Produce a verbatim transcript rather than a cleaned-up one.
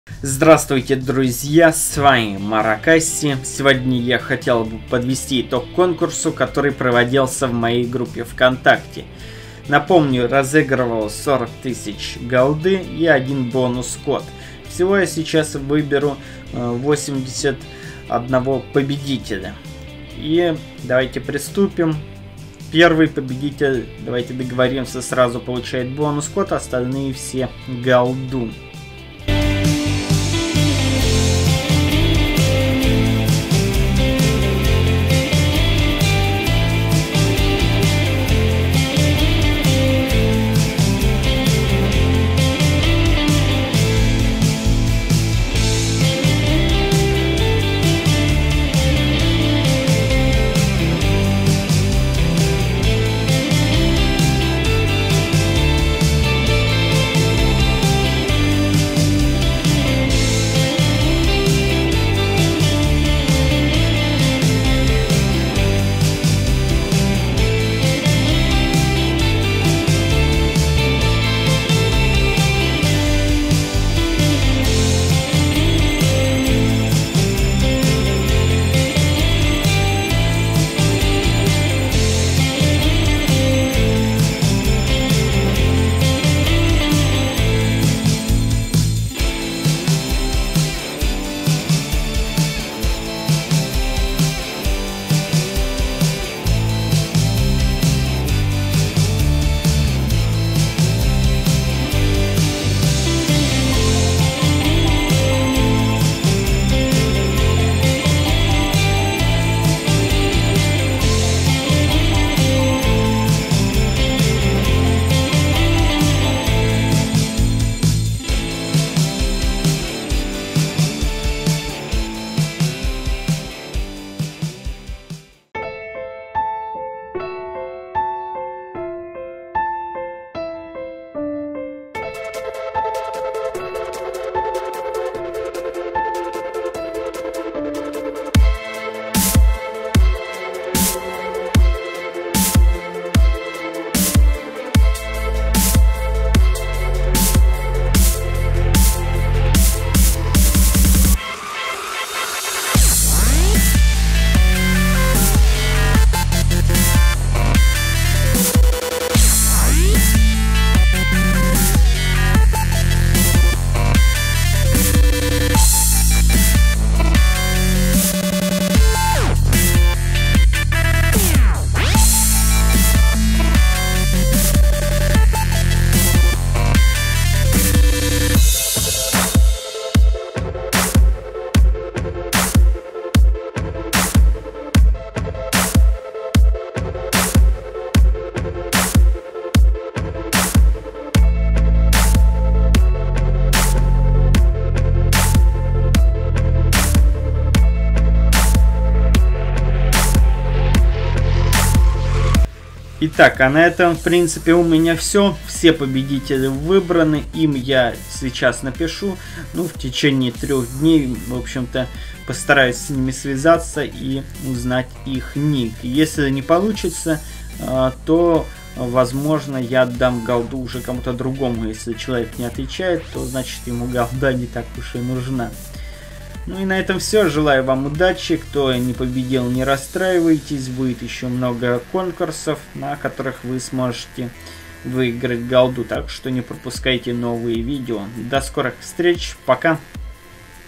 Здравствуйте, друзья, с вами Маракаси. Сегодня я хотел бы подвести итог конкурсу, который проводился в моей группе ВКонтакте. Напомню, разыгрывал сорок тысяч голды и один бонус-код. Всего я сейчас выберу восемьдесят одного победителя. И давайте приступим. Первый победитель, давайте договоримся, сразу получает бонус-код, остальные все голду. Итак, а на этом, в принципе, у меня все. Все победители выбраны. Им я сейчас напишу. Ну, в течение трех дней, в общем-то, постараюсь с ними связаться и узнать их ник. Если не получится, то, возможно, я отдам голду уже кому-то другому. Если человек не отвечает, то, значит, ему голда не так уж и нужна. Ну и на этом все. Желаю вам удачи. Кто не победил, не расстраивайтесь. Будет еще много конкурсов, на которых вы сможете выиграть голду. Так что не пропускайте новые видео. До скорых встреч. Пока.